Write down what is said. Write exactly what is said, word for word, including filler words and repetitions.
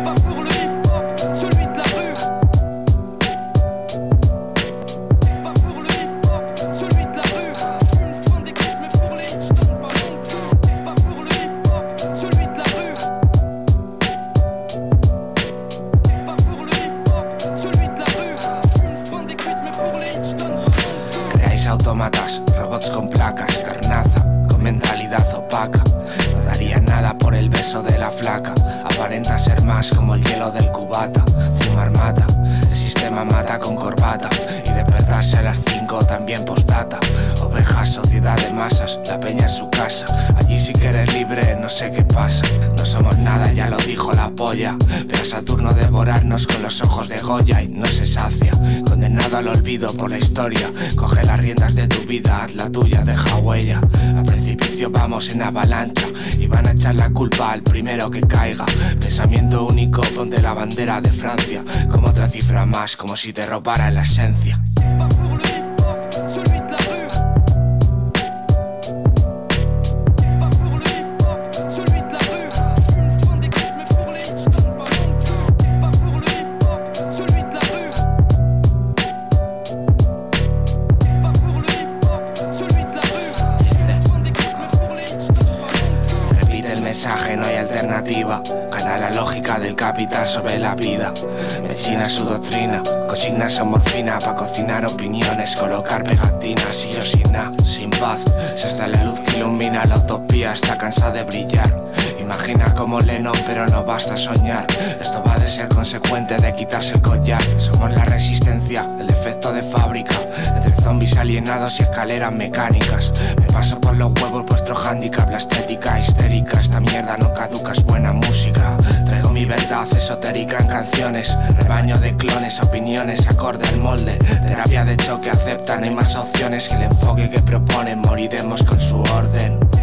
pas pour le hip-hop, celui de la rue. C'est pas pour le hip-hop, celui de la rue. J'fume, j'prends des clips, mais pour les hits, j'donne pas non plus. C'est pas pour le hip-hop, celui de la rue. C'est pas pour le hip-hop, celui de la rue. J'fume, j'prends des clips, mais pour les hits, j'donne pas non plus. Creáis autómatas, robots con placas, carnaza, con mentalidad opaca. No daría nada por el beso de la flaca. Aparenta ser más como el hielo del cubata. Fumar mata, el sistema mata con corbata. Y despertarse a las cinco también postdata. Ovejas, sociedad de masas, la peña en su casa. Allí sí que eres libre, no sé qué pasa. No somos nada, ya lo dijo la polla. Pero a Saturno devorarnos con los ojos de Goya y no se sacia. Condenado al olvido por la historia. Coge las riendas de tu vida, haz la tuya, deja huella. Al precipicio vamos en avalancha y van a echar la culpa al primero que caiga. Pensamiento único, ponte la bandera de Francia. Como otra cifra más, como si te robara la esencia. C'est pas pour le hip-hop, celui de la rue. C'est pas pour le hip-hop, celui de la rue. J'fume, j'prends des clips, mais pour les hits, j'donne pas non plus. C'est pas pour le hip-hop, celui de la rue. C'est pas pour le hip-hop, celui de la rue. J'fume, j'prends des clips, mais pour les hits, j'donne pas non plus. Repite el mensaje, no hay alternativa. Gana la lógica del capital sobre la vida. Medicina su doctrina, consignas son morfina pa' cocinar opiniones, colocar pegatinas. Y yo sin nada, sin paz, si hasta la luz que ilumina la utopía está cansada de brillar. Imagina como Lennon, pero no basta soñar. Esto va de ser consecuente, de quitarse el collar. Somos la resistencia, el defecto de fábrica. Entre zombies alienados y escaleras mecánicas. Me paso por los huevos vuestro handicap, la estética histérica. Esta mierda no caduca, es buena música. Traigo mi verdad esotérica en canciones. Rebaño de clones, opiniones acorde al molde. Terapia de choque acepta, no hay más opciones que el enfoque que proponen. Moriremos con su orden.